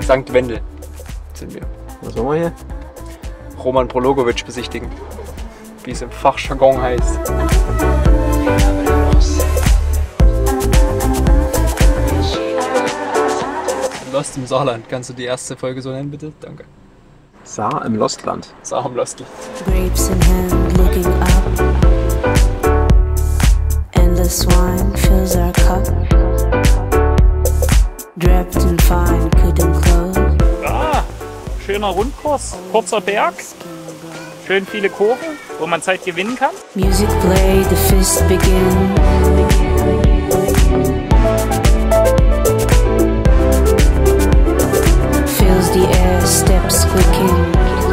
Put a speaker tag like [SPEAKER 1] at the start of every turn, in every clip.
[SPEAKER 1] St. Wendel sind wir.
[SPEAKER 2] Was wollen wir hier?
[SPEAKER 1] Roman Prologovic besichtigen, wie es im Fachjargon heißt. Lost im Saarland, kannst du die erste Folge so nennen, bitte? Danke.
[SPEAKER 2] Saar im Lostland.
[SPEAKER 1] Saar im Lostland.
[SPEAKER 3] Grapes in hand, looking up. Endless wine fills our cup. Draped in fine, couldn't close.
[SPEAKER 4] Ah, schöner Rundkurs, kurzer Berg, schön viele Kurven, wo man Zeit gewinnen kann.
[SPEAKER 3] Music played, the fist begin. Fills the air, steps quicken.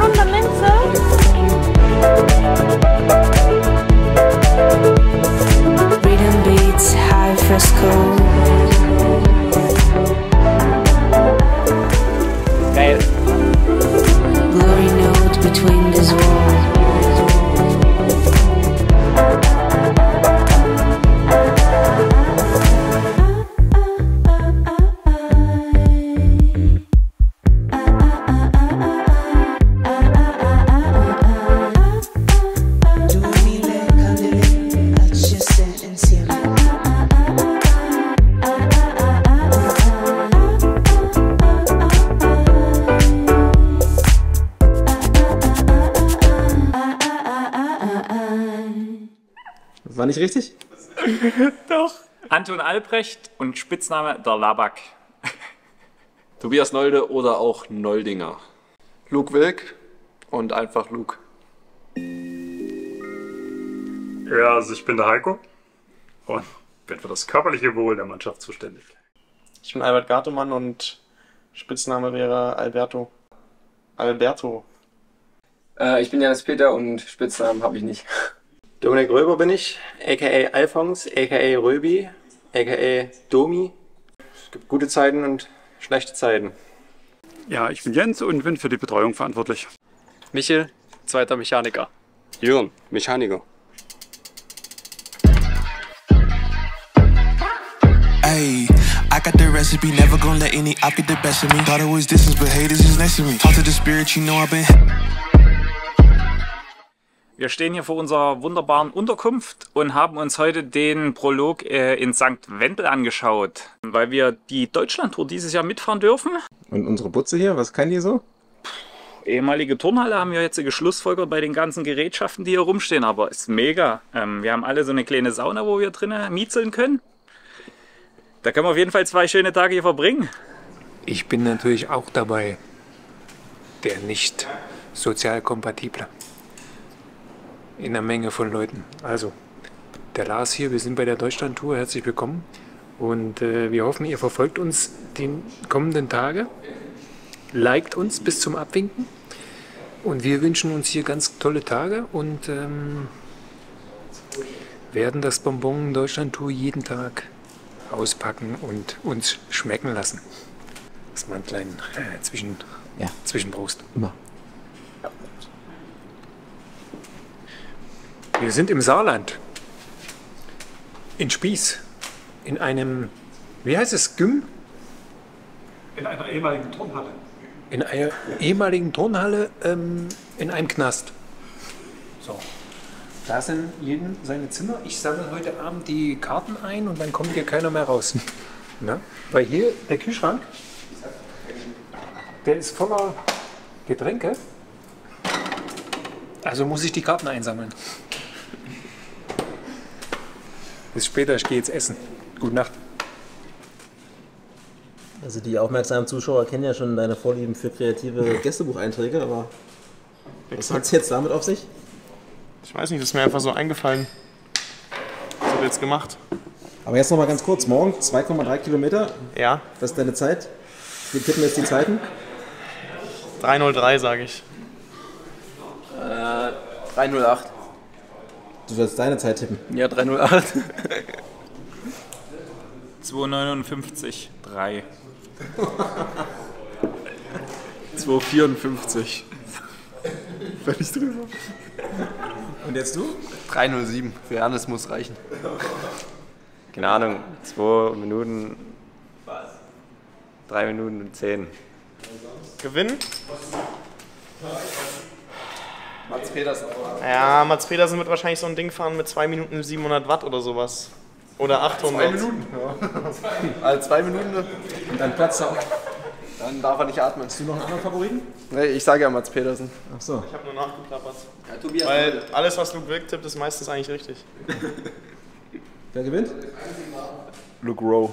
[SPEAKER 3] Rhythm beats, high fresco.
[SPEAKER 4] Geil.
[SPEAKER 3] Glory note between these walls.
[SPEAKER 2] War nicht richtig?
[SPEAKER 4] Doch. Anton Albrecht und Spitzname der Labak.
[SPEAKER 5] Tobias Nolde oder auch Noldinger.
[SPEAKER 1] Luke Wilk und einfach Luke.
[SPEAKER 6] Ja, also ich bin der Heiko und bin für das körperliche Wohl der Mannschaft zuständig.
[SPEAKER 7] Ich bin Albert Gartemann und Spitzname wäre Alberto. Alberto.
[SPEAKER 8] Ich bin Janis Peter und Spitznamen habe ich nicht.
[SPEAKER 7] Dominik Röber bin ich, a.k.a. Alphons, a.k.a. Röbi, a.k.a. Domi. Es gibt gute Zeiten und schlechte Zeiten.
[SPEAKER 6] Ja, ich bin Jens und bin für die Betreuung verantwortlich.
[SPEAKER 1] Michel, zweiter Mechaniker.
[SPEAKER 5] Jürgen, Mechaniker.
[SPEAKER 9] Ayy, I got the recipe, never gonna let any op get the best of me. Thought it was distance, but haters is next to me. Talk to the spirit, you know I've been.
[SPEAKER 4] Wir stehen hier vor unserer wunderbaren Unterkunft und haben uns heute den Prolog in St. Wendel angeschaut, weil wir die Deutschlandtour dieses Jahr mitfahren dürfen.
[SPEAKER 2] Und unsere Butze hier, was kann die so?
[SPEAKER 4] Ehemalige Turnhalle haben wir jetzt geschlussfolgert bei den ganzen Gerätschaften, die hier rumstehen, aber ist mega. Wir haben alle so eine kleine Sauna, wo wir drinnen miezeln können. Da können wir auf jeden Fall 2 schöne Tage hier verbringen.
[SPEAKER 10] Ich bin natürlich auch dabei, der nicht sozial kompatible. In einer Menge von Leuten. Also, der Lars hier, wir sind bei der Deutschlandtour, herzlich willkommen. Und wir hoffen, ihr verfolgt uns die kommenden Tage. Liked uns bis zum Abwinken. Und wir wünschen uns hier ganz tolle Tage und werden das Bonbon Deutschlandtour jeden Tag auspacken und uns schmecken lassen. Das mal einen kleinen Zwischenbrust.
[SPEAKER 2] Immer.
[SPEAKER 10] Wir sind im Saarland. In Spieß. In einem, wie heißt es, Gym?
[SPEAKER 6] In einer ehemaligen Turnhalle.
[SPEAKER 10] In einer ehemaligen Turnhalle in einem Knast. So. Da sind jedem seine Zimmer. Ich sammle heute Abend die Karten ein und dann kommt hier keiner mehr raus. Na? Weil hier der Kühlschrank, der ist voller Getränke. Also muss ich die Karten einsammeln. Bis später, ich gehe jetzt essen. Gute Nacht.
[SPEAKER 2] Also die aufmerksamen Zuschauer kennen ja schon deine Vorlieben für kreative Gästebucheinträge, aber was hat es jetzt damit auf sich?
[SPEAKER 7] Ich weiß nicht, das ist mir einfach so eingefallen. Was habe ich jetzt gemacht?
[SPEAKER 2] Aber jetzt noch mal ganz kurz, morgen 2,3 Kilometer.
[SPEAKER 7] Ja.
[SPEAKER 2] Was ist deine Zeit? Wir tippen jetzt die Zeiten.
[SPEAKER 7] 3:03 sage ich.
[SPEAKER 8] 3:08.
[SPEAKER 2] Du sollst deine Zeit tippen.
[SPEAKER 8] Ja, 3:08.
[SPEAKER 4] 2:59, 3.
[SPEAKER 8] 2:54.
[SPEAKER 2] Völlig drüber. Und jetzt du?
[SPEAKER 8] 3:07. Für Janis muss reichen. Keine Ahnung, 2 Minuten. 3 Minuten und 10.
[SPEAKER 11] Gewinnen?
[SPEAKER 8] Mats Pedersen.
[SPEAKER 11] Ja, Mats Pedersen wird wahrscheinlich so ein Ding fahren mit 2 Minuten 700 Watt oder sowas. Oder 800.
[SPEAKER 8] 2 Minuten? Ja. Also 2 Minuten.
[SPEAKER 2] Und dann Platz auch.
[SPEAKER 8] Dann darf er nicht atmen.
[SPEAKER 2] Hast du noch einen anderen Favoriten?
[SPEAKER 8] Nee, ich sage ja Mats Pedersen.
[SPEAKER 2] Ach so.
[SPEAKER 11] Ich habe nur nachgeklappert.
[SPEAKER 2] Ja, Tobias.
[SPEAKER 11] Weil alles, was Luke Wilk tippt, ist meistens eigentlich richtig.
[SPEAKER 2] Wer gewinnt?
[SPEAKER 8] Luke Rowe.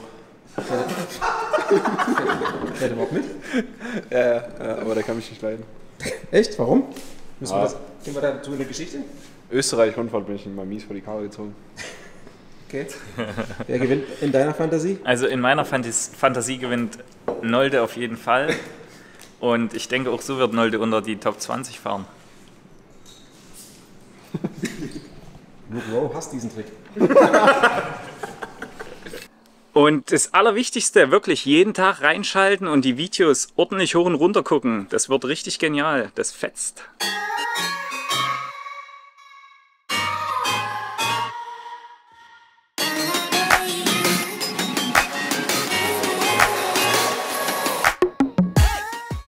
[SPEAKER 2] Fährt überhaupt mit?
[SPEAKER 8] Ja, aber der kann mich nicht leiden.
[SPEAKER 2] Echt? Warum? Müssen wir
[SPEAKER 8] Ja.
[SPEAKER 2] das, gehen wir dazu in der Geschichte?
[SPEAKER 8] Österreich-Rundfahrt bin ich mal mies vor die Karre gezogen.
[SPEAKER 2] Okay. Wer gewinnt in deiner Fantasie?
[SPEAKER 4] Also in meiner Fantasie gewinnt Nolde auf jeden Fall. Und ich denke, auch so wird Nolde unter die Top 20 fahren.
[SPEAKER 2] Luke Rowe hasst diesen Trick.
[SPEAKER 4] Und das Allerwichtigste, wirklich jeden Tag reinschalten und die Videos ordentlich hoch und runter gucken. Das wird richtig genial. Das fetzt.